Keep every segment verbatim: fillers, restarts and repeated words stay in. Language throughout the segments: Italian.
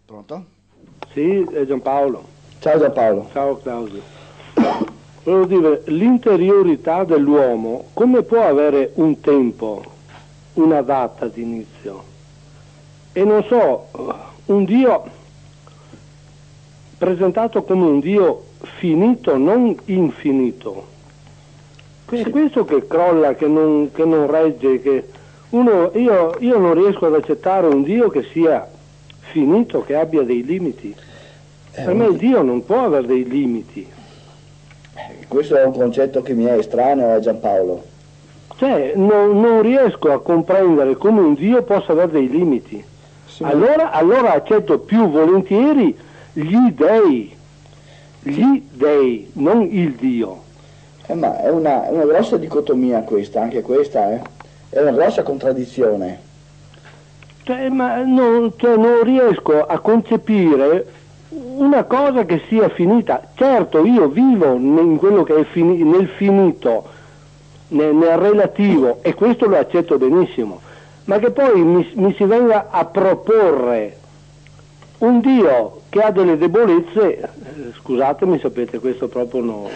Pronto? Sì, è Giampaolo. Ciao Giampaolo. Ciao Claudio. Volevo dire, l'interiorità dell'uomo come può avere un tempo, una data di inizio? E non so, un Dio presentato come un Dio finito, non infinito. È Sì. questo che crolla, che non, che non regge, che uno, io, io non riesco ad accettare un Dio che sia finito, che abbia dei limiti. Eh, Per me il Dio non può avere dei limiti. Questo è un concetto che mi è estraneo a Giampaolo. Cioè, non, non riesco a comprendere come un Dio possa avere dei limiti. Sì, Allora, allora accetto più volentieri gli dei, gli dei, non il Dio. Eh, ma è una, è una grossa dicotomia questa, anche questa, eh? È una grossa contraddizione. Cioè, ma non, cioè, non riesco a concepire una cosa che sia finita. Certo, io vivo in quello che è fini, nel finito, nel, nel relativo, e questo lo accetto benissimo, ma che poi mi, mi si venga a proporre un Dio che ha delle debolezze, eh, scusatemi, sapete, questo proprio no,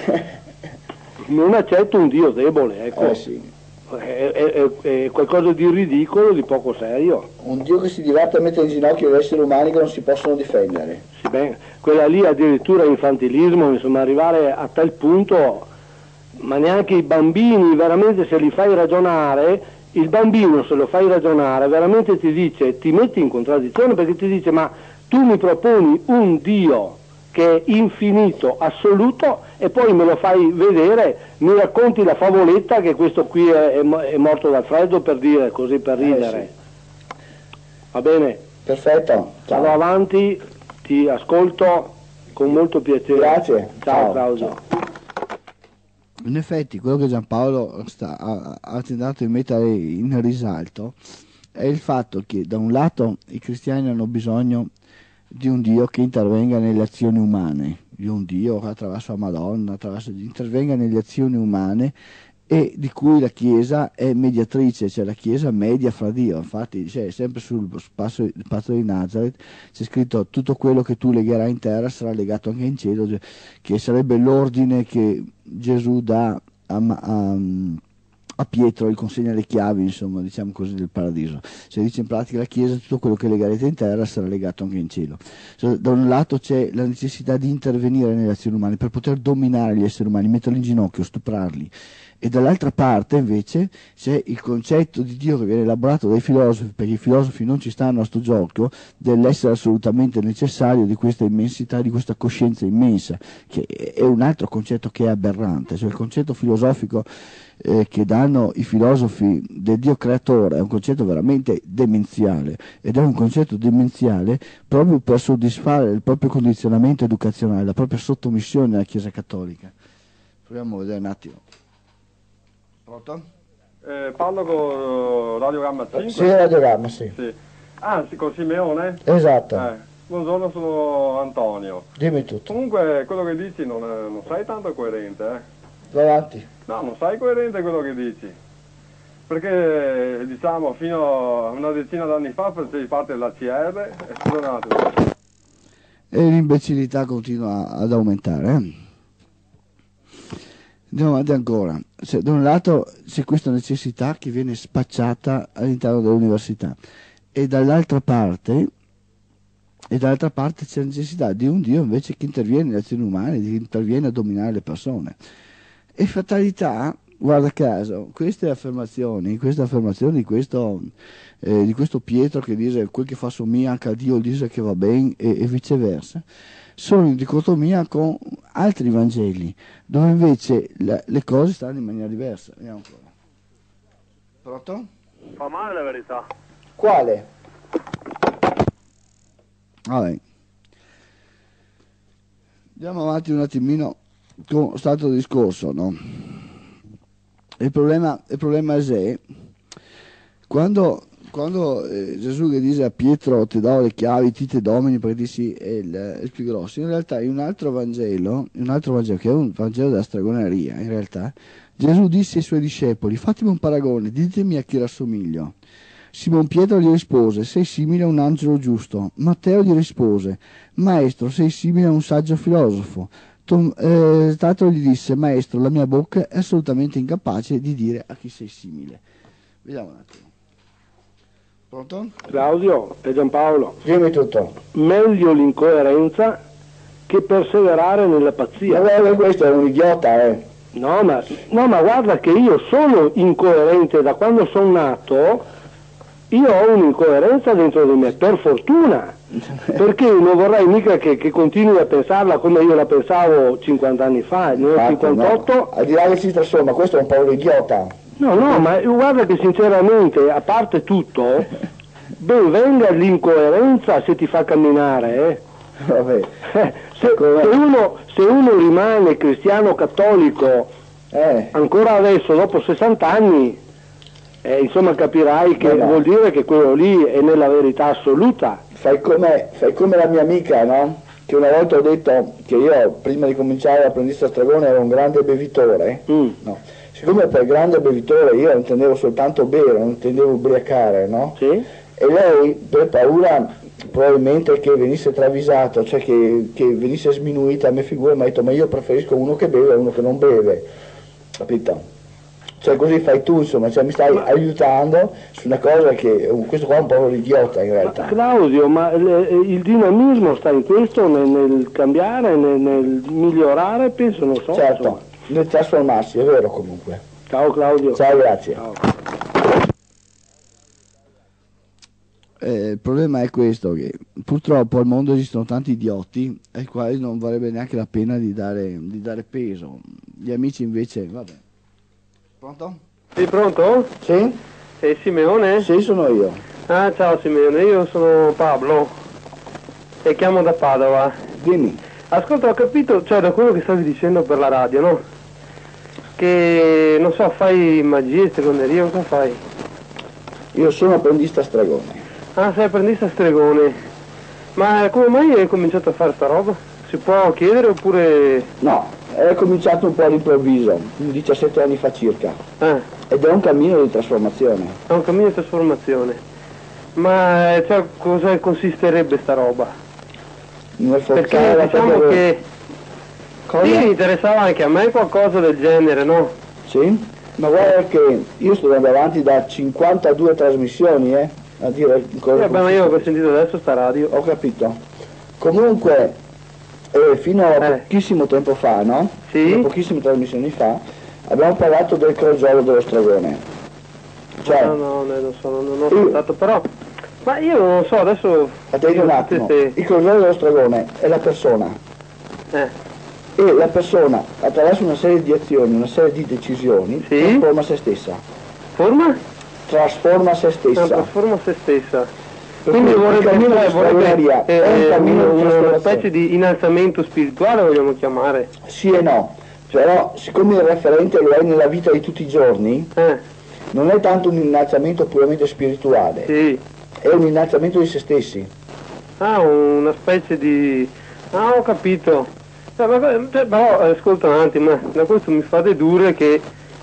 non accetto un Dio debole, ecco. Eh sì. È, è, è qualcosa di ridicolo, di poco serio. Un Dio che si diverte a mettere in ginocchio gli esseri umani che non si possono difendere. Sì, beh, quella lì addirittura è infantilismo, insomma, arrivare a tal punto, ma neanche i bambini, veramente, se li fai ragionare, il bambino, se lo fai ragionare, veramente ti dice, ti metti in contraddizione, perché ti dice, ma tu mi proponi un Dio che è infinito, assoluto, e poi me lo fai vedere, mi racconti la favoletta che questo qui è, è, è morto dal freddo, per dire, così, per ridere. Eh, sì. Va bene? Perfetto. Ciao. Vado avanti, ti ascolto con molto piacere. Grazie. Ciao, Ciao. Claudio. Ciao. In effetti quello che Giampaolo sta, ha, ha tentato di mettere in risalto è il fatto che da un lato i cristiani hanno bisogno di un Dio che intervenga nelle azioni umane, di un Dio che attraverso la Madonna, attraverso, intervenga nelle azioni umane, e di cui la Chiesa è mediatrice, cioè la Chiesa media fra Dio. Infatti c'è sempre sul passo, il patto di Nazareth c'è scritto: tutto quello che tu legherai in terra sarà legato anche in cielo, cioè, che sarebbe l'ordine che Gesù dà a, a, a Pietro, gli consegna le chiavi, insomma, diciamo così, del paradiso. Cioè dice in pratica la Chiesa: tutto quello che legherete in terra sarà legato anche in cielo. Cioè, da un lato c'è la necessità di intervenire nelle azioni umane per poter dominare gli esseri umani, metterli in ginocchio, stuprarli. E dall'altra parte invece c'è il concetto di Dio che viene elaborato dai filosofi, perché i filosofi non ci stanno a sto gioco, dell'essere assolutamente necessario di questa immensità, di questa coscienza immensa, che è un altro concetto che è aberrante. Cioè il concetto filosofico eh, che danno i filosofi del Dio creatore è un concetto veramente demenziale, ed è un concetto demenziale proprio per soddisfare il proprio condizionamento educazionale, la propria sottomissione alla Chiesa cattolica. Proviamo a vedere un attimo. Pronto? Eh, parlo con Radio Gamma cinque? Sì, Radio Gamma, sì. Sì. Ah, sì, con Simeone? Esatto. Eh, buongiorno, sono Antonio. Dimmi tutto. Comunque, quello che dici non, è, non sei tanto coerente, eh? Vai avanti. No, non sei coerente quello che dici. Perché, diciamo, fino a una decina d'anni fa facevi parte della C R e scusa un attimo. E l'imbecillità continua ad aumentare, eh? Andiamo avanti ancora. Cioè, da un lato c'è questa necessità che viene spacciata all'interno dell'università, e dall'altra parte e dall'altra parte c'è la necessità di un Dio invece che interviene nelle azioni umane, che interviene a dominare le persone. E fatalità, guarda caso, queste affermazioni, queste affermazioni di questo, eh, di questo Pietro che dice quel che fa somiglia anche a Dio dice che va bene, e, e viceversa, sono in dicotomia con altri Vangeli, dove invece la, le cose stanno in maniera diversa. Vediamo ancora. Pronto? Fa male la verità. Quale? Vabbè. Andiamo avanti un attimino con stato discorso, no? Il problema, il problema è se quando, quando eh, Gesù che dice a Pietro ti do le chiavi, ti te domini, perché dici è il, è il più grosso, in realtà in un altro Vangelo, in un altro Vangelo che è un Vangelo della stregoneria, in realtà Gesù disse ai suoi discepoli: fatemi un paragone, ditemi a chi rassomiglio. Simon Pietro gli rispose: sei simile a un angelo giusto. Matteo gli rispose: maestro, sei simile a un saggio filosofo. Tom, eh, Tatro gli disse: maestro, la mia bocca è assolutamente incapace di dire a chi sei simile. Vediamo un attimo. Pronto? Claudio e Giampaolo, Dimmi tutto. meglio l'incoerenza che perseverare nella Ma pazzia. guarda, questo è un idiota, eh. No ma, no, ma guarda che io sono incoerente da quando sono nato, io ho un'incoerenza dentro di me, per fortuna, perché non vorrei mica che, che continui a pensarla come io la pensavo cinquanta anni fa, nel Infatti, cinquantotto... no. Al di là che si trasforma, questo è un povero idiota. No, no, ma guarda che sinceramente, a parte tutto, ben venga l'incoerenza se ti fa camminare, eh. Vabbè. Eh, se, se, uno, se uno rimane cristiano cattolico Eh. ancora adesso, dopo sessanta anni, eh, insomma capirai che No, no. vuol dire che quello lì è nella verità assoluta. Fai come, fai come la mia amica, no? Che una volta ho detto che io, prima di cominciare l'apprendista stregone, ero un grande bevitore. Mm. No. Siccome per grande bevitore io intendevo soltanto bere, non intendevo ubriacare, no? Sì? E lei, per paura probabilmente che venisse travisato, cioè che, che venisse sminuita, a me figura, mi ha detto: ma io preferisco uno che beve a uno che non beve, capito? Cioè così fai tu, insomma, cioè mi stai Ma- aiutando su una cosa che, questo qua è un po' un idiota in Ma, realtà. Claudio, ma le- il dinamismo sta in questo, nel, nel cambiare, nel, nel migliorare, penso, non so. Certo, insomma. nel trasformarsi, è vero comunque. Ciao Claudio. Ciao, grazie. Ciao. Eh, il problema è questo, che purtroppo al mondo esistono tanti idioti ai quali non varrebbe neanche la pena di dare, di dare peso. Gli amici invece, vabbè. Pronto? Sei pronto? Sì? Sei Simeone? Sì, sono io. Ah, ciao Simeone, io sono Pablo e chiamo da Padova. Dimmi. Ascolta, ho capito, cioè da quello che stavi dicendo per la radio, no? Che, non so, fai magie, stregoneria, cosa fai? Io sono apprendista stregone. Ah, sei apprendista stregone. Ma come mai hai cominciato a fare sta roba? Si può chiedere oppure... No, è cominciato un po' all'improvviso, diciassette anni fa circa, Eh, ed è un cammino di trasformazione. è un cammino di trasformazione. Ma, eh, cioè, cosa consisterebbe sta roba? Nel forzare Perché la diciamo propria- che... Cosa? Sì, mi interessava anche a me qualcosa del genere, no? Sì? Ma guarda che io sto andando avanti da cinquantadue trasmissioni, eh, a dire cosa Eh, beh, ma io ho sentito adesso sta radio. Ho capito. Comunque, eh, fino a Eh. pochissimo tempo fa, no? Sì. Fino a pochissime trasmissioni fa, abbiamo parlato del crogiolo dello stregone. Cioè, No, no, no, non so, non, non ho Io- ascoltato, però... Ma io non so, adesso... attenti un attimo, Sì, il crogiolo dello stregone è la persona, eh, e la persona, attraverso una serie di azioni, una serie di decisioni, Sì. trasforma se stessa. forma? Trasforma se No, stessa. trasforma se stessa. Per Quindi cui il vorrebbe, cammino cioè, di vorrebbe stregoneria eh, è un cammino di una, una trasformazione. specie di innalzamento spirituale, vogliamo chiamare. Sì e no, però siccome il referente lo è nella vita di tutti i giorni, Eh, non è tanto un innalzamento puramente spirituale, sì. è un innalzamento di se stessi. Ah, una specie di... Ah, ho capito. Eh, ma, cioè, però, eh, ascolta un attimo, eh, da questo mi fa dedurre che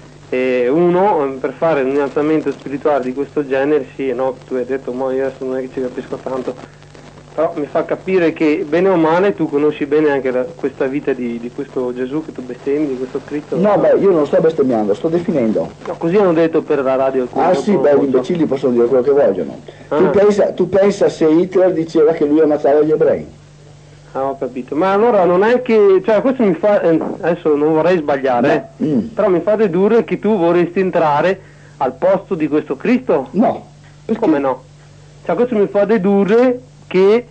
eh, uno, eh, per fare un innalzamento spirituale di questo genere, sì, no, tu hai detto, ma io adesso non è che ci capisco tanto, però mi fa capire che, bene o male, tu conosci bene anche la- questa vita di, di questo Gesù che tu bestemmi, di questo Cristo. No, beh, io non sto bestemmiando, sto definendo. No, così hanno detto per la radio. alcuni, Ah dopo sì, non beh, so. gli imbecilli possono dire quello che vogliono. Tu, Ah. pensa, tu pensa se Hitler diceva che lui ammazzava gli ebrei? Ah, ho capito. Ma allora non è che... Cioè, questo mi fa... eh, adesso non vorrei sbagliare, No. Mm. però mi fa dedurre che tu vorresti entrare al posto di questo Cristo. No. Perché? Come no? Cioè, questo mi fa dedurre che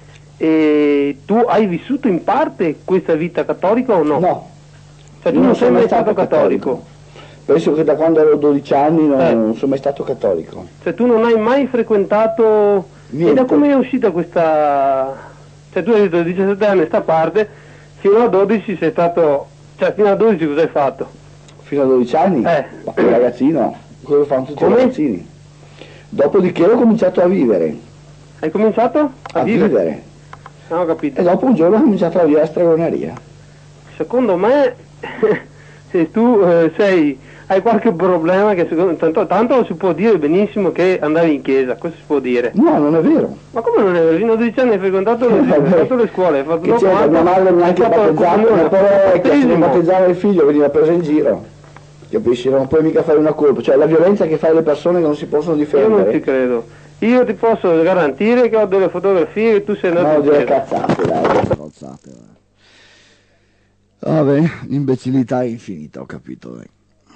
eh, tu hai vissuto in parte questa vita cattolica o no? No. Cioè, tu non, sei mai stato cattolico. Penso che da quando avevo dodici anni non, Eh. non sono mai stato cattolico. Cioè, tu non hai mai frequentato... Niente. E da come è uscita questa... Cioè, tu hai detto diciassette anni a sta parte, fino a dodici sei stato... Cioè, fino a dodici cosa hai fatto? Fino a dodici anni? Eh. Ma un ragazzino, quello che fanno tutti Come? i ragazzini. Dopodiché ho cominciato a vivere. Hai cominciato a, A vivere? vivere. Ah, ho capito. E dopo un giorno ho cominciato a vivere la stregoneria. Secondo me, se tu eh, sei hai qualche problema che secondo tanto, tanto si può dire benissimo che andavi in chiesa, cosa si può dire? No, non è vero. Ma come non è vero? Fino a dodici anni hai frequentato, le, hai frequentato le scuole, hai fatto Che c'era, mia madre neanche battezzato, mia povera che battezzava il figlio, veniva preso in giro. Capisci? Non puoi mica fare una colpa, cioè la violenza che fai le persone che non si possono difendere. Io non ci credo. Io ti posso garantire che ho delle fotografie che tu sei andato no, in chiesa. No, delle cazzate, dai, cazzate, dai. Vabbè, l'imbecillità è infinita, ho capito. Dai.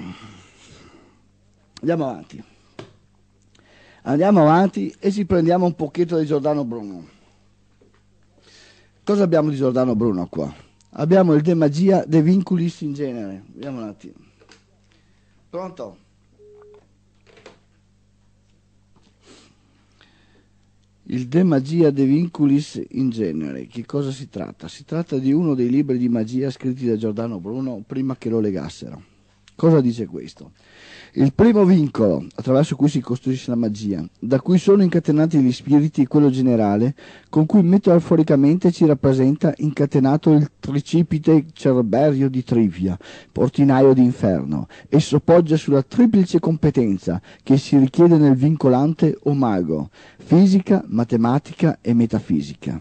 Andiamo avanti. Andiamo avanti e ci prendiamo un pochetto di Giordano Bruno. Cosa abbiamo di Giordano Bruno qua? Abbiamo il De Magia de Vinculis in genere. Vediamo un attimo. Pronto? Il De Magia de Vinculis in genere, che cosa si tratta? Si tratta di uno dei libri di magia scritti da Giordano Bruno prima che lo legassero. Cosa dice questo? Il primo vincolo attraverso cui si costruisce la magia, da cui sono incatenati gli spiriti, quello generale, con cui metaforicamente ci rappresenta incatenato il tricipite cerberio di Trivia, portinaio d'inferno. Esso poggia sulla triplice competenza che si richiede nel vincolante o mago, fisica, matematica e metafisica.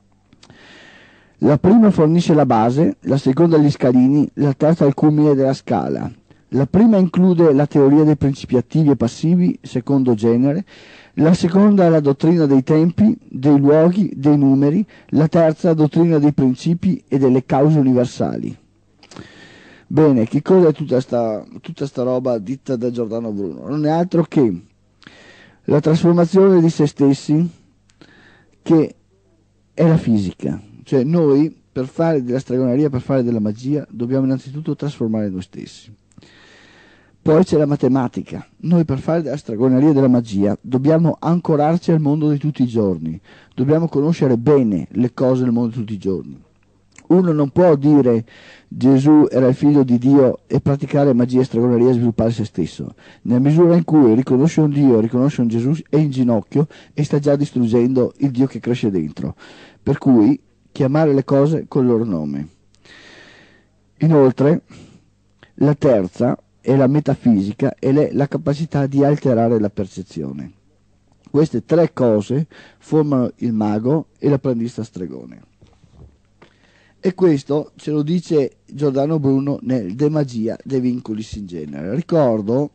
La prima fornisce la base, la seconda gli scalini, la terza il culmine della scala. La prima include la teoria dei principi attivi e passivi, secondo genere, la seconda è la dottrina dei tempi, dei luoghi, dei numeri, la terza la dottrina dei principi e delle cause universali. Bene, che cosa è tutta sta, tutta sta roba detta da Giordano Bruno? Non è altro che la trasformazione di se stessi, che è la fisica. Cioè noi, per fare della stregoneria, per fare della magia, dobbiamo innanzitutto trasformare noi stessi. Poi c'è la matematica. Noi per fare della stregoneria e della magia dobbiamo ancorarci al mondo di tutti i giorni. Dobbiamo conoscere bene le cose del mondo di tutti i giorni. Uno non può dire Gesù era il figlio di Dio e praticare magia e stregoneria e sviluppare se stesso. Nella misura in cui riconosce un Dio, riconosce un Gesù, è in ginocchio e sta già distruggendo il Dio che cresce dentro. Per cui chiamare le cose col loro nome. Inoltre, la terza è la metafisica ed è la capacità di alterare la percezione. Queste tre cose formano il mago e l'apprendista stregone. E questo ce lo dice Giordano Bruno nel De Magia de Vinculis in genere. Ricordo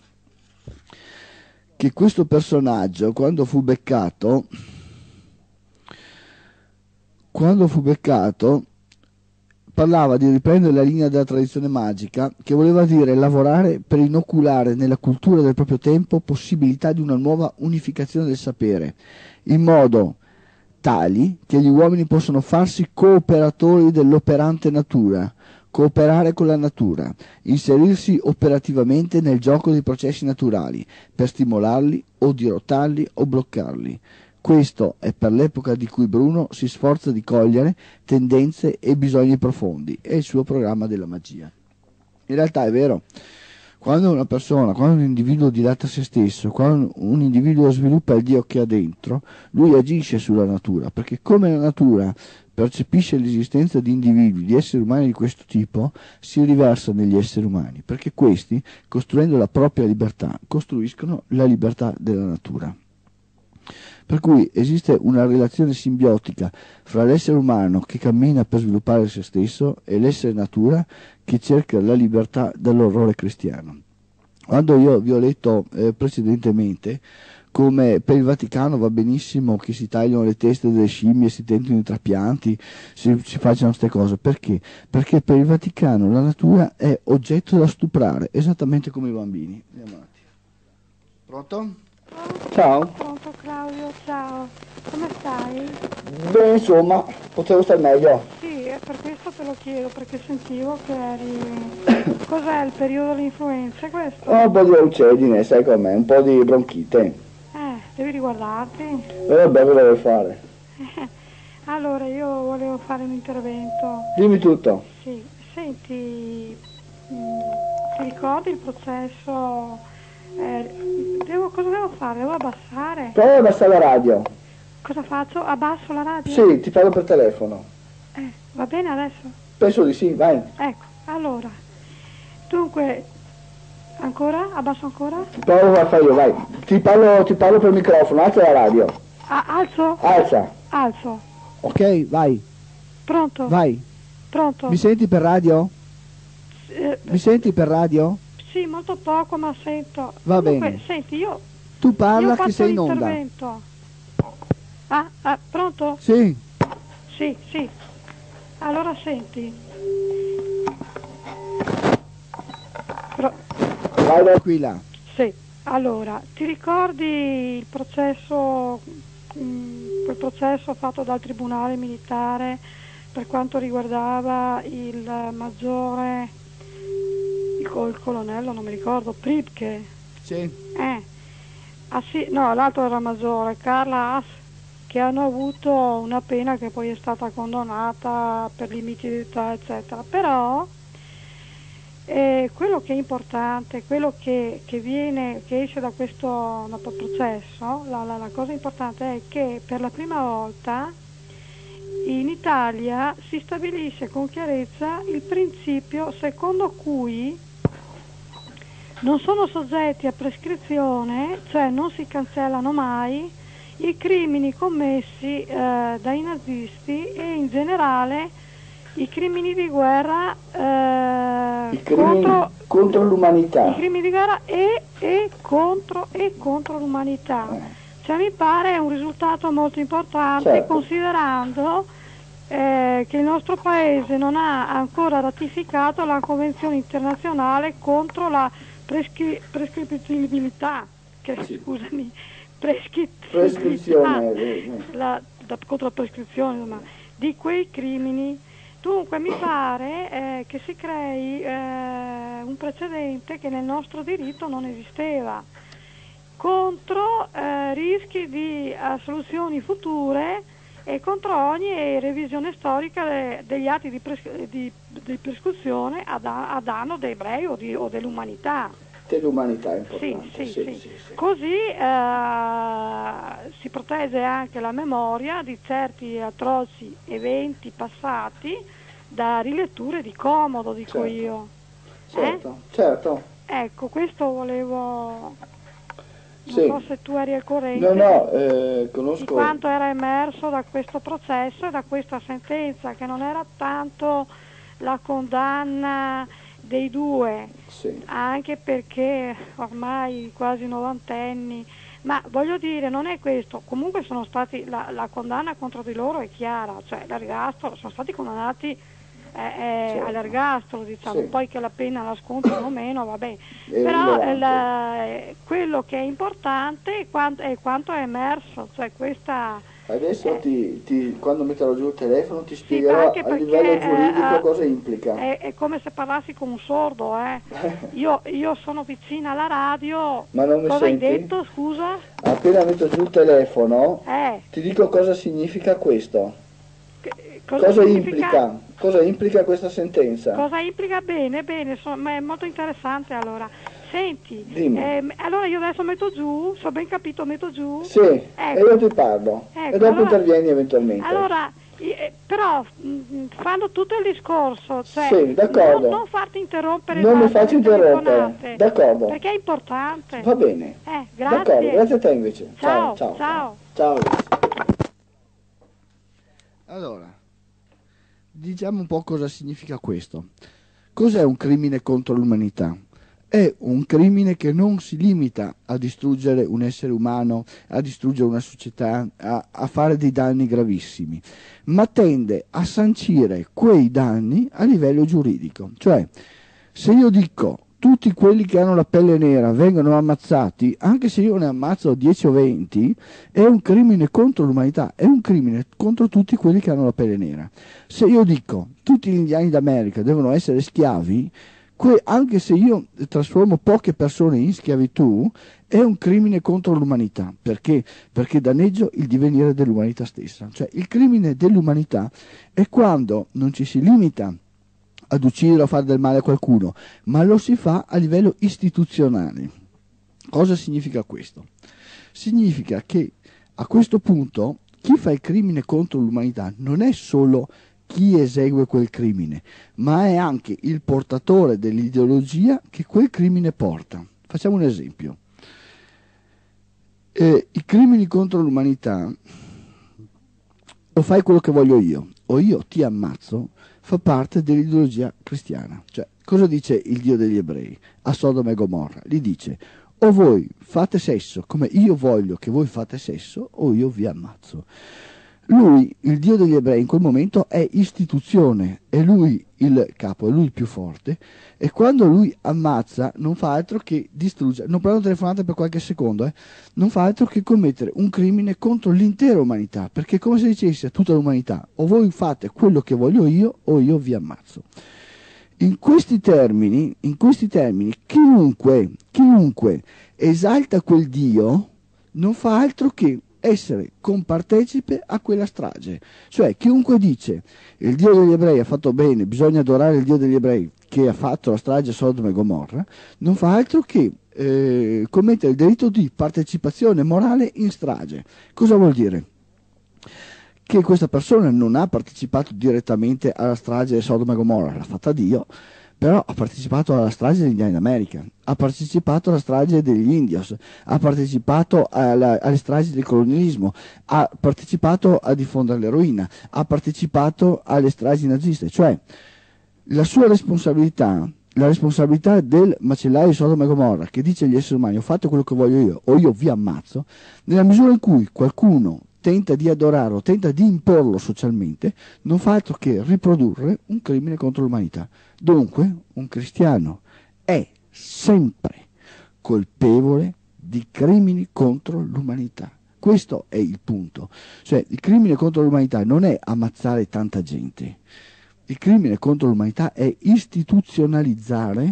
che questo personaggio, quando fu beccato, quando fu beccato, parlava di riprendere la linea della tradizione magica, che voleva dire lavorare per inoculare nella cultura del proprio tempo possibilità di una nuova unificazione del sapere, in modo tali che gli uomini possono farsi cooperatori dell'operante natura, cooperare con la natura, inserirsi operativamente nel gioco dei processi naturali, per stimolarli o dirottarli o bloccarli. Questo è per l'epoca di cui Bruno si sforza di cogliere tendenze e bisogni profondi, è il suo programma della magia. In realtà è vero, quando una persona, quando un individuo dilata se stesso, quando un individuo sviluppa il Dio che ha dentro, lui agisce sulla natura, perché come la natura percepisce l'esistenza di individui, di esseri umani di questo tipo, si riversa negli esseri umani, perché questi, costruendo la propria libertà, costruiscono la libertà della natura. Per cui esiste una relazione simbiotica fra l'essere umano che cammina per sviluppare se stesso e l'essere natura che cerca la libertà dall'orrore cristiano. Quando io vi ho letto eh, precedentemente come per il Vaticano va benissimo che si tagliano le teste delle scimmie, si tentino i trapianti, si, si facciano queste cose. Perché? Perché per il Vaticano la natura è oggetto da stuprare, esattamente come i bambini. Andiamo avanti. Pronto? Ciao. Pronto Claudio, ciao. Come stai? Beh, insomma, potevo stare meglio. Sì, è per questo te lo chiedo, perché sentivo che eri... Cos'è il periodo dell'influenza questo? Oh, un po' di allucedine, sai com'è, un po' di bronchite. Eh, devi riguardarti. E vabbè, cosa vuoi fare? Allora, io volevo fare un intervento. Dimmi tutto. Sì, senti, mh, ti ricordi il processo... Eh, devo, cosa devo fare? Devo abbassare? Prova ad abbassare la radio. Cosa faccio? Abbasso la radio? Sì, ti parlo per telefono. Eh, va bene adesso? Penso di sì, vai. Ecco, allora, dunque, Ancora? Abbasso ancora? Provo a fare io, vai. Ti parlo, ti parlo per microfono, alza la radio. Ah, alzo? Alza. Alzo. Ok, vai, Pronto? vai. Pronto? Mi senti per radio? Eh, Mi senti per radio? sì, molto poco, ma sento. Va Comunque, bene. senti, io, Tu io parla che faccio sei in onda. l'intervento. Ah, ah, pronto? Sì, Sì, sì. Allora senti. Pro- Vai, vai. tranquilla. sì, allora, ti ricordi il processo, mh, quel processo fatto dal Tribunale Militare per quanto riguardava il maggiore, il, co- il colonnello, non mi ricordo, Pripke? Sì. Eh, ah sì, no, l'altro era maggiore, Carla Haas, che hanno avuto una pena che poi è stata condonata per limiti di età, eccetera. Però eh, quello che è importante, quello che, che viene, che esce da questo, da questo processo, la, la, la cosa importante è che per la prima volta in Italia si stabilisce con chiarezza il principio secondo cui non sono soggetti a prescrizione, cioè non si cancellano mai i crimini commessi eh, dai nazisti e in generale i crimini di guerra eh, I crimini contro, contro l'umanità. i crimini di guerra e, e contro e contro l'umanità. Eh. Cioè mi pare un risultato molto importante, Certo. considerando eh, che il nostro paese non ha ancora ratificato la Convenzione internazionale contro la prescri- prescrizibilità, che, Sì. scusami, prescrizibilità, Prescrizione. eh, la, la, contro la prescrizione insomma, di quei crimini. Dunque mi pare eh, che si crei eh, un precedente che nel nostro diritto non esisteva, contro eh, rischi di eh, soluzioni future e contro ogni revisione storica de- degli atti di, pres- di, di prescrizione a, da- a danno dei ebrei o, di- o dell'umanità. Dell'umanità è Sì, importante. sì, sì, sì. sì, sì. Così eh, si protegge anche la memoria di certi atroci eventi passati da riletture di comodo, dico Certo. io. Certo, certo. Eh? Ecco, questo volevo... Non Sì. so se tu eri al corrente No, no, eh, di conosco. quanto era emerso da questo processo e da questa sentenza, che non era tanto la condanna dei due, Sì. anche perché ormai quasi novantenni, ma voglio dire, non è questo, comunque sono stati, la, la condanna contro di loro è chiara, cioè l'ergastolo, sono stati condannati eh, eh, Certo. all'ergastolo, diciamo, Sì. poi che la pena la scontano o meno, vabbè, È però rilevante. eh, la- eh, quello che è importante è quanto, è quanto è emerso, cioè questa... Adesso eh, ti, ti- quando metterò giù il telefono ti sì, spiegherò anche a perché livello giuridico eh, cosa implica. È, è come se parlassi con un sordo, eh. Io, io sono vicina alla radio. Ma non mi Cosa senti? hai detto, scusa? Appena metto giù il telefono Eh, ti dico cosa significa questo. che- Cosa, cosa, significa? implica? Cosa implica questa sentenza? Cosa implica? Bene, bene, so- ma è molto interessante allora. Senti, Dimmi. ehm, allora io adesso metto giù, se ho ben capito metto giù. Sì, e Ecco. io ti parlo. Ecco, e dopo allora- intervieni eventualmente. Allora, eh, però mh, fanno tutto il discorso, cioè Sì, d'accordo. non, non farti interrompere Non da- mi faccio dalle interrompere. telefonate, D'accordo. perché è importante. Va bene. Eh, grazie. D'accordo, grazie a te invece. Ciao, ciao. ciao. Ciao. Allora, diciamo un po' cosa significa questo. Cos'è un crimine contro l'umanità? È un crimine che non si limita a distruggere un essere umano, a distruggere una società, a, a fare dei danni gravissimi, ma tende a sancire quei danni a livello giuridico. Cioè, se io dico tutti quelli che hanno la pelle nera vengono ammazzati, anche se io ne ammazzo dieci o venti, è un crimine contro l'umanità, è un crimine contro tutti quelli che hanno la pelle nera. Se io dico tutti gli indiani d'America devono essere schiavi, que- anche se io trasformo poche persone in schiavitù, è un crimine contro l'umanità. Perché? Perché danneggio il divenire dell'umanità stessa. Cioè, il crimine dell'umanità è quando non ci si limita ad uccidere o fare del male a qualcuno, ma lo si fa a livello istituzionale. Cosa significa questo? Significa che a questo punto chi fa il crimine contro l'umanità non è solo chi esegue quel crimine, ma è anche il portatore dell'ideologia che quel crimine porta. Facciamo un esempio. Eh, I crimini contro l'umanità, o fai quello che voglio io, o io ti ammazzo, fa parte dell'ideologia cristiana. Cioè, cosa dice il Dio degli ebrei a Sodoma e Gomorra? Gli dice: o voi fate sesso come io voglio che voi fate sesso, o io vi ammazzo. Lui, il Dio degli ebrei, in quel momento è istituzione, è lui il capo, è lui il più forte, e quando lui ammazza non fa altro che distruggere, non prendo telefonate per qualche secondo, eh, non fa altro che commettere un crimine contro l'intera umanità, perché è come se dicesse a tutta l'umanità: o voi fate quello che voglio io, o io vi ammazzo. In questi termini, in questi termini, chiunque, chiunque esalta quel Dio non fa altro che essere compartecipe a quella strage. Cioè, chiunque dice il Dio degli ebrei ha fatto bene, bisogna adorare il Dio degli ebrei che ha fatto la strage a Sodoma e Gomorra, non fa altro che eh, commettere il delitto di partecipazione morale in strage. Cosa vuol dire? Che questa persona non ha partecipato direttamente alla strage di Sodoma e Gomorra, l'ha fatta Dio, però ha partecipato alla strage degli Indiani d'America, ha partecipato alla strage degli Indios, ha partecipato alla, alle stragi del colonialismo, ha partecipato a diffondere l'eroina, ha partecipato alle stragi naziste. Cioè, la sua responsabilità, la responsabilità del macellaio di Sodoma e Gomorra, che dice agli esseri umani: ho fatto quello che voglio io, o io vi ammazzo, nella misura in cui qualcuno tenta di adorarlo, tenta di imporlo socialmente, non fa altro che riprodurre un crimine contro l'umanità. Dunque, un cristiano è sempre colpevole di crimini contro l'umanità. Questo è il punto. Cioè, il crimine contro l'umanità non è ammazzare tanta gente. Il crimine contro l'umanità è istituzionalizzare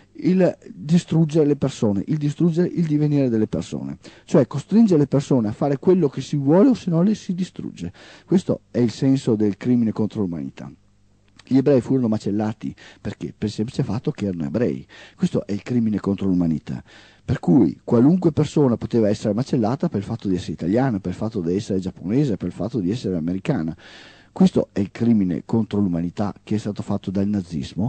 il distruggere le persone, il distruggere il divenire delle persone, cioè costringere le persone a fare quello che si vuole o se no le si distrugge. Questo è il senso del crimine contro l'umanità. Gli ebrei furono macellati perché? Per il semplice fatto che erano ebrei. Questo è il crimine contro l'umanità. Per cui qualunque persona poteva essere macellata per il fatto di essere italiana, per il fatto di essere giapponese, per il fatto di essere americana. Questo è il crimine contro l'umanità che è stato fatto dal nazismo.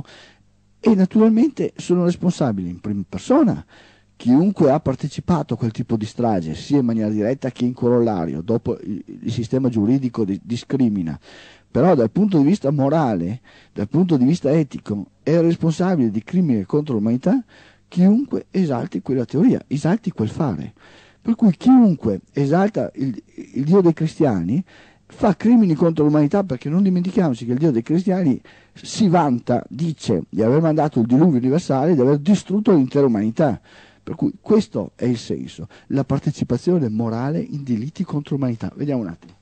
E naturalmente sono responsabili in prima persona chiunque ha partecipato a quel tipo di strage, sia in maniera diretta che in corollario. Dopo il, il sistema giuridico di, discrimina, però dal punto di vista morale, dal punto di vista etico, è responsabile di crimini contro l'umanità chiunque esalti quella teoria, esalti quel fare. Per cui chiunque esalta il, il Dio dei cristiani fa crimini contro l'umanità, perché non dimentichiamoci che il Dio dei cristiani si vanta, dice di aver mandato il diluvio universale, di aver distrutto l'intera umanità. Per cui questo è il senso, la partecipazione morale in delitti contro l'umanità. Vediamo un attimo.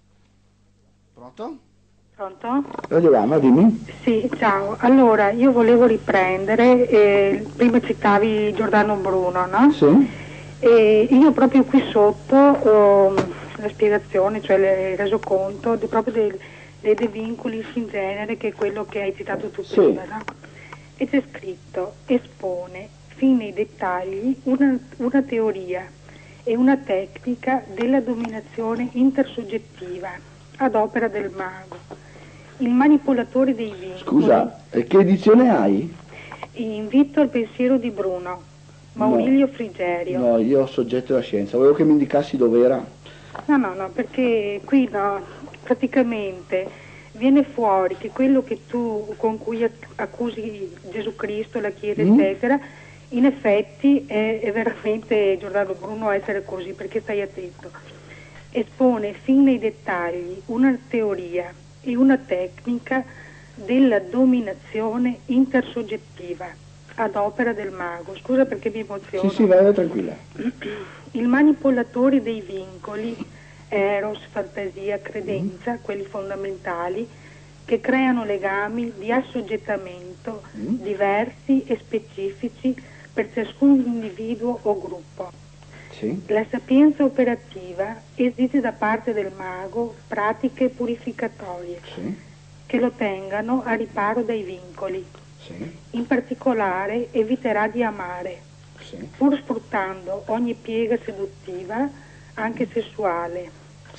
Pronto? Pronto? Giovanna, dimmi. Sì, ciao. Allora, io volevo riprendere, eh, prima citavi Giordano Bruno, no? Sì. E io proprio qui sotto ho la spiegazione, cioè le, il resoconto di, proprio dei, dei De Vinculis in genere, che è quello che hai citato tu Sì. prima, no? E c'è scritto: espone fin nei dettagli una, una teoria e una tecnica della dominazione intersoggettiva ad opera del mago, il manipolatore dei vincoli. Scusa, e che edizione hai? Invito al pensiero di Bruno, Maurilio No. Frigerio. No, io ho soggetto alla scienza, volevo che mi indicassi dov'era. No, no, no, perché qui no, praticamente viene fuori che quello che tu con cui accusi Gesù Cristo, la Chiesa, Mm. eccetera, in effetti è, è veramente Giordano Bruno a essere così, perché stai attento. Espone fin nei dettagli una teoria e una tecnica della dominazione intersoggettiva ad opera del mago. Scusa perché mi emoziono. Sì, sì, vai, vai tranquilla. Il manipolatore dei vincoli, eros, fantasia, credenza, mm. quelli fondamentali, che creano legami di assoggettamento mm. diversi e specifici per ciascun individuo o gruppo. Sì. La sapienza operativa esige da parte del mago pratiche purificatorie Sì. che lo tengano a riparo dai vincoli. Sì. In particolare eviterà di amare, Sì. pur sfruttando ogni piega seduttiva, anche sessuale, Sì.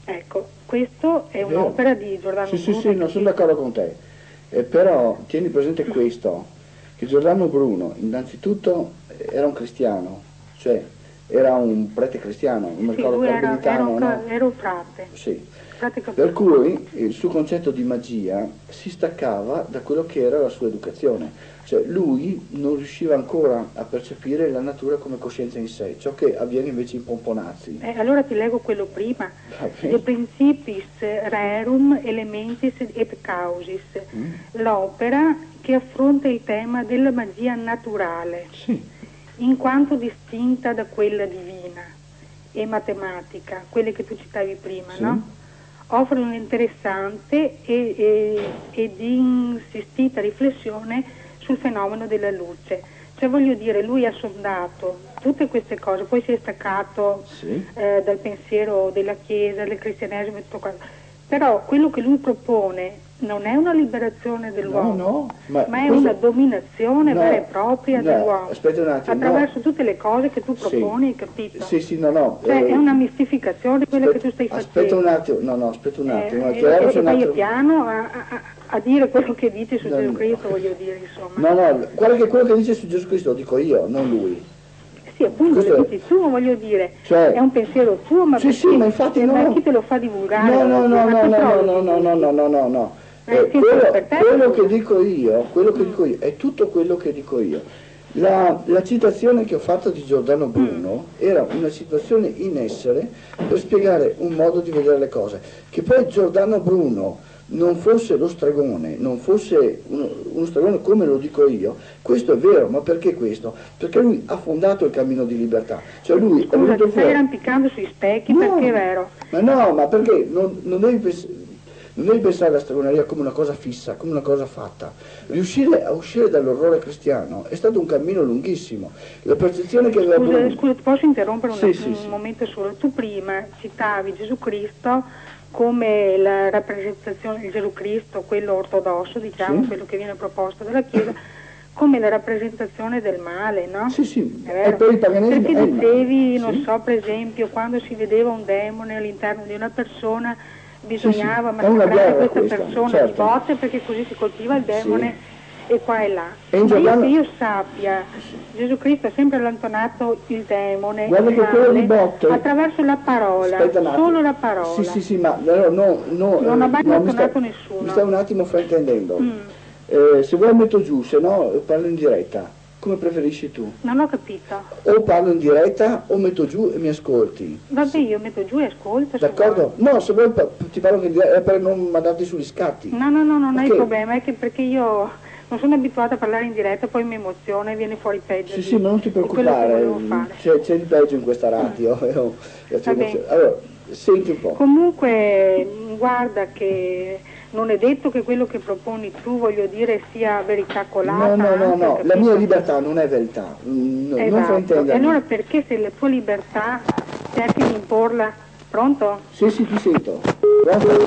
Ecco, questo è È vero. un'opera di Giordano Sì, sì, Bruno. sì, non che- sono d'accordo con te. Eh, però tieni presente questo, che Giordano Bruno innanzitutto era un cristiano, cioè era un prete cristiano, non mi Sì, ricordo lui era, era, carmelitano, un, no? ca- era un frate. Sì. frate Per cattolico. cui il suo concetto di magia si staccava da quello che era la sua educazione, cioè lui non riusciva ancora a percepire la natura come coscienza in sé, ciò che avviene invece in Pomponazzi. Eh, allora ti leggo quello prima. Va bene. De principis rerum elementis et causis, Mm. l'opera che affronta il tema della magia naturale, Sì, in quanto distinta da quella divina e matematica, quelle che tu citavi prima, Sì. no? Offre un'interessante e, e, ed insistita riflessione sul fenomeno della luce. Cioè voglio dire, lui ha sondato tutte queste cose, poi si è staccato sì. eh, dal pensiero della Chiesa, del cristianesimo e tutto quello. Però quello che lui propone non è una liberazione dell'uomo, No, no, ma ma è questo- una dominazione No, vera e propria no, dell'uomo. aspetta un attimo, attraverso no. tutte le cose che tu Sì. proponi, hai capito? Sì, sì, no, no. Cioè eh, è una mistificazione quella aspetta- che tu stai Aspetta un facendo. attimo, no, no, aspetta un attimo. Eh, che e, adesso e, c'è un vai altro- piano a, a- a dire quello che dici su No, Gesù no. Cristo, voglio dire, insomma. No, no, guarda che quello che dice su Gesù Cristo lo dico io, non lui. Sì, appunto, Questo lo è- dici tu, voglio dire, Cioè- è un pensiero tuo, ma Sì, perché- sì, ma infatti eh, no, ma no. chi te lo fa divulgare? No, no, no, Ma no, tu no, trovi- no, no, no, no, no, no, no. Eh, Eh, sì, quello, per te- quello che dico io, quello che dico io, è tutto quello che dico io. La, la citazione che ho fatto di Giordano Bruno era una citazione in essere per spiegare un modo di vedere le cose. Che poi Giordano Bruno non fosse lo stregone, non fosse uno, uno stregone come lo dico io, questo è vero, ma perché questo? Perché lui ha fondato il cammino di libertà. Cioè lui è Scusa, venuto ti stai fuori. arrampicando sui specchi, No, perché è vero. Ma no, ma perché non, non devi pens- non devi pensare alla stregoneria come una cosa fissa, come una cosa fatta. Riuscire a uscire dall'orrore cristiano è stato un cammino lunghissimo. La percezione che aveva Scusa, Bruno- scusa, ti posso interrompere un, Sì, sì, un sì. momento solo? Tu prima citavi Gesù Cristo come la rappresentazione di Gesù Cristo, quello ortodosso, diciamo, Sì. quello che viene proposto dalla Chiesa, come la rappresentazione del male, no? Sì, sì, È e vero. per il paganesimo Perché è il male. dicevi, non Sì. so, per esempio, quando si vedeva un demone all'interno di una persona, bisognava Sì, sì, è una massacrare guerra questa questa, persona certo. di botte perché così si colpiva il demone e qua e là. E in Ma io Giordano- che io sappia, Gesù Cristo ha sempre allontanato il demone, Guarda il che quello di male, botte- attraverso la parola, Aspetta un attimo. solo la parola. Sì, sì, sì, ma no, no, no, Non eh, ha mai no, mi allontanato sta- nessuno. Mi stai un attimo fraintendendo. Mm. Eh, se vuoi metto giù, se no parlo in diretta. Come preferisci tu? Non ho capito. O parlo in diretta o metto giù e mi ascolti. Vabbè, io metto giù e ascolto. se D'accordo? No, se vuoi pa- ti parlo in diretta, è per non mandarti sugli scatti. vuoi. No, no, no, non hai Ok. problema, è che perché io non sono abituata a parlare in diretta, poi mi emoziona e viene fuori peggio. Sì, di- sì, ma non ti di quello che preoccupare, volevo fare. c'è, c'è di peggio in questa radio. eh, oh, e c'è Va bene. emozione. Allora, senti un po'. Comunque, guarda che non è detto che quello che proponi tu, voglio dire, sia verità colata. No, no, no, anche, no, la capito? mia libertà non è verità, mm, no, non Esatto. E fraintendermi. allora perché se la tua libertà cerchi di imporla? Pronto? Sì, sì, ti sento. Pronto?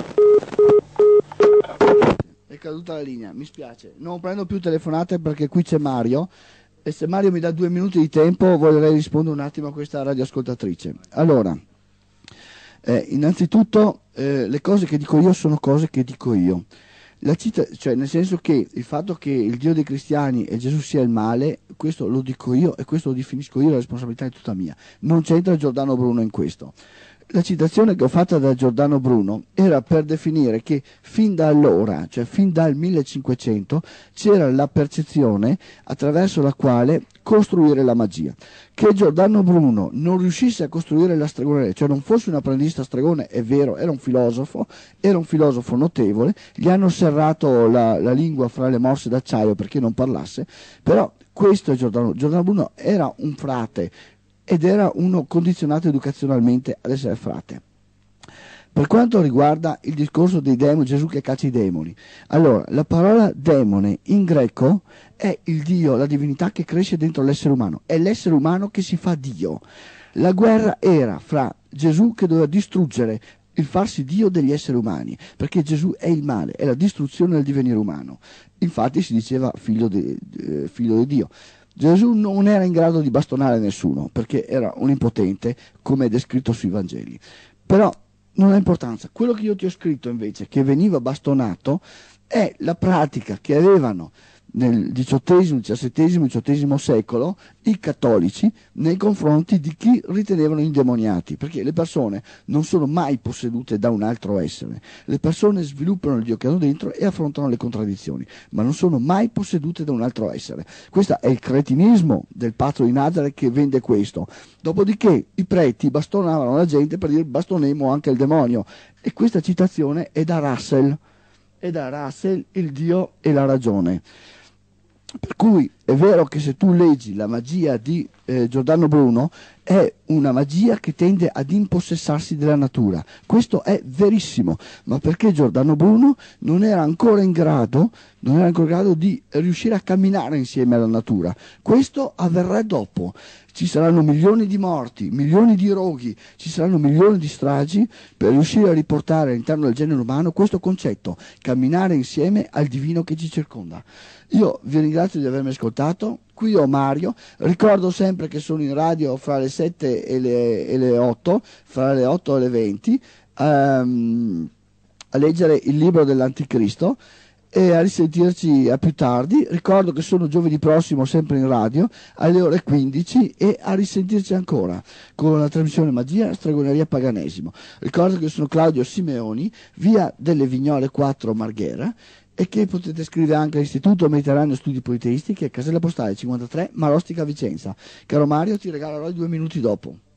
È caduta la linea, mi spiace. Non prendo più telefonate perché qui c'è Mario e se Mario mi dà due minuti di tempo vorrei rispondere un attimo a questa radioascoltatrice. Allora, eh, innanzitutto eh, le cose che dico io sono cose che dico io. La cita- cioè nel senso che il fatto che il Dio dei cristiani e Gesù sia il male, questo lo dico io e questo lo definisco io, la responsabilità è tutta mia. Non c'entra Giordano Bruno in questo. La citazione che ho fatta da Giordano Bruno era per definire che fin da allora, cioè fin dal millecinquecento, c'era la percezione attraverso la quale costruire la magia. Che Giordano Bruno non riuscisse a costruire la stregoneria, cioè non fosse un apprendista stregone, è vero, era un filosofo, era un filosofo notevole, gli hanno serrato la, la lingua fra le morse d'acciaio perché non parlasse, però questo è Giordano, Giordano Bruno era un frate, ed era uno condizionato educazionalmente ad essere frate. Per quanto riguarda il discorso dei demoni, Gesù che caccia i demoni, allora la parola demone in greco è il Dio, la divinità che cresce dentro l'essere umano, è l'essere umano che si fa Dio. La guerra era fra Gesù che doveva distruggere il farsi Dio degli esseri umani, perché Gesù è il male, è la distruzione del divenire umano. Infatti si diceva figlio di, eh, figlio di Dio. Gesù non era in grado di bastonare nessuno perché era un impotente, come è descritto sui Vangeli. Però non ha importanza. Quello che io ti ho scritto invece, che veniva bastonato, è la pratica che avevano nel diciottesimo, diciassettesimo, diciottesimo secolo i cattolici nei confronti di chi ritenevano indemoniati, perché le persone non sono mai possedute da un altro essere, le persone sviluppano il Dio che hanno dentro e affrontano le contraddizioni, ma non sono mai possedute da un altro essere. Questo è il cretinismo del pazzo di Nazareth che vende questo. Dopodiché i preti bastonavano la gente per dire bastonemmo anche il demonio, e questa citazione è da Russell, è da Russell, il Dio e la ragione. Per cui è vero che se tu leggi la magia di eh, Giordano Bruno è una magia che tende ad impossessarsi della natura, questo è verissimo, ma perché Giordano Bruno non era ancora in grado, non era ancora in grado di riuscire a camminare insieme alla natura. Questo avverrà dopo. Ci saranno milioni di morti, milioni di roghi, ci saranno milioni di stragi per riuscire a riportare all'interno del genere umano questo concetto, camminare insieme al divino che ci circonda. Io vi ringrazio di avermi ascoltato, qui ho Mario, ricordo sempre che sono in radio fra le sette e le, e le otto, fra le otto e le venti, um, a leggere il libro dell'Anticristo, e a risentirci a più tardi. Ricordo che sono giovedì prossimo sempre in radio alle ore quindici, e a risentirci ancora con la trasmissione Magia, Stregoneria e Paganesimo. Ricordo che sono Claudio Simeoni, via delle Vignole quattro Marghera, e che potete scrivere anche all'Istituto Mediterraneo Studi Politeistici, che è casella postale cinquantatré Marostica Vicenza. Caro Mario, ti regalerò i due minuti dopo.